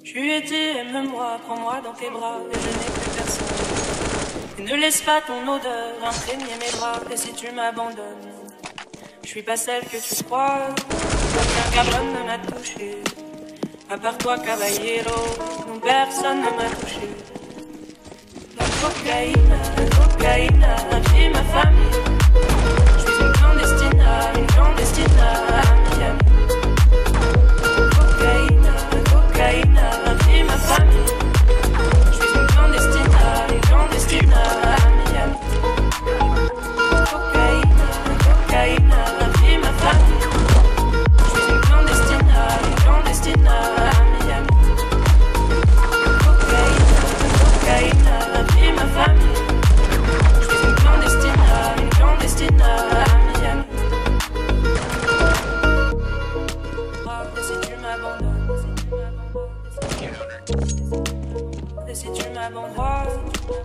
Tu étais, aime-moi, prends-moi dans tes bras, et je n'ai plus personne. Et ne laisse pas ton odeur imprégner mes bras, et si tu m'abandonnes, je suis pas celle que tu crois. Aucun cabron ne m'a touché, à part toi, caballero, non, personne ne m'a touché. La cocaïne, j'ai ma famille. Je suis une clandestine à Miami. Cocaïne, j'ai ma famille. Je suis une clandestine à Miami. Cocaïne, j'ai ma famille. Je suis une clandestine à Miami. Cocaïne, j'ai ma famille. Je suis une clandestine à Miami. Et si tu m'abandonnes, et si tu m'abandonnes,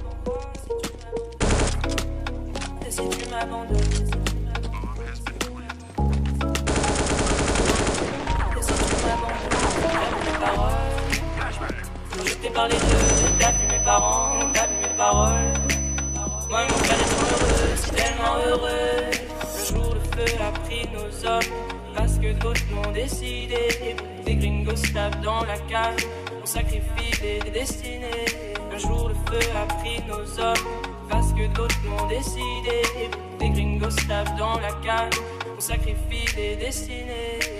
et si tu m'abandonnes, et si tu m'abandonnes, mes paroles. Je t'ai parlé t'as vu mes parents, t'as vu mes paroles. Moi et mon frère étions heureux, si tellement heureux. Le jour le feu a pris nos hommes, parce que d'autres l'ont décidé. Des gringos tapent dans la cave, on sacrifie des destinées. Un jour le feu a pris nos hommes, parce que d'autres l'ont décidé. Des gringos tapent dans la cave, on sacrifie des destinées.